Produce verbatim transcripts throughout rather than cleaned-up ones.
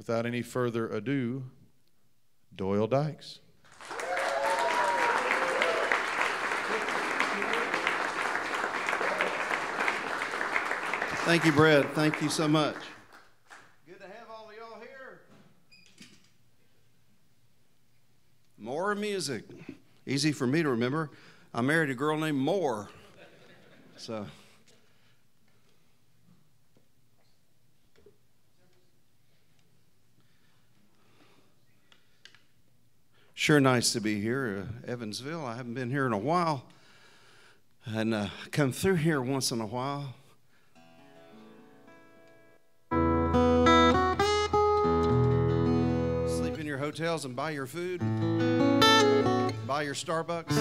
without any further ado, Doyle Dykes. Thank you, Brad. Thank you so much. Good to have all of y'all here. More music. Easy for me to remember. I married a girl named Moore. So. Sure nice to be here, uh, Evansville. I haven't been here in a while. And uh, come through here once in a while. Sleep in your hotels and buy your food. Buy your Starbucks.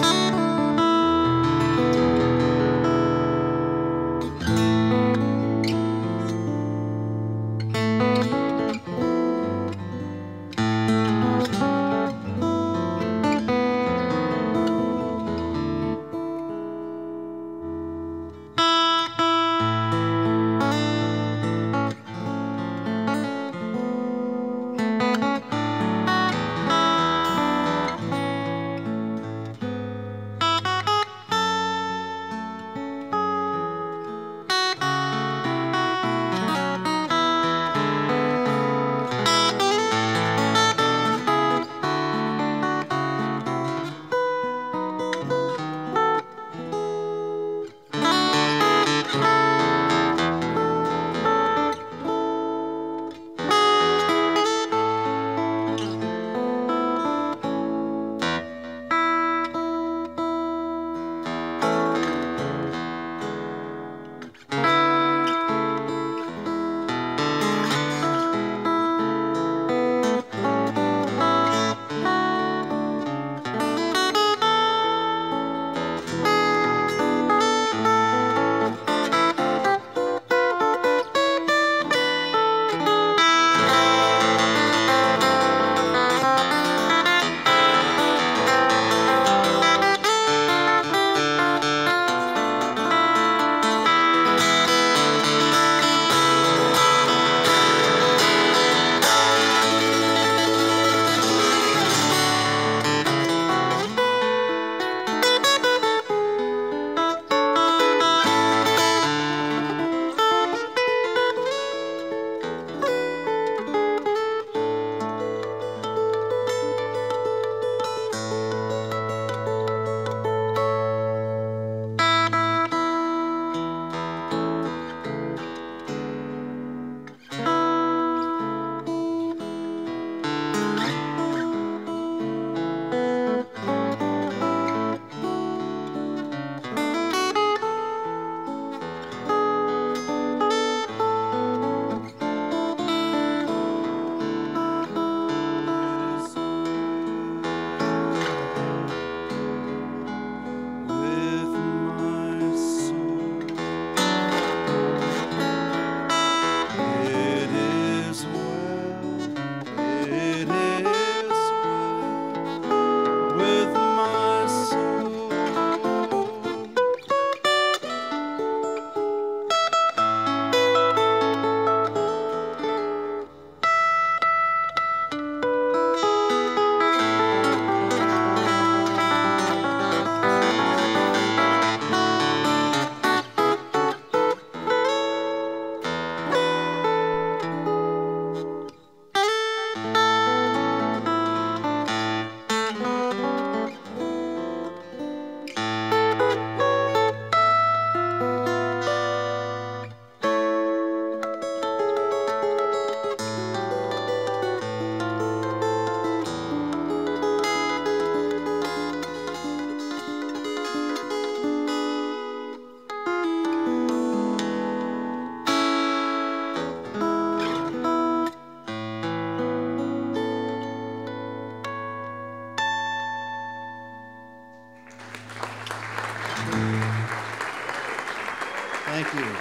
Thank you.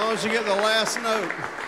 long as you get the last note.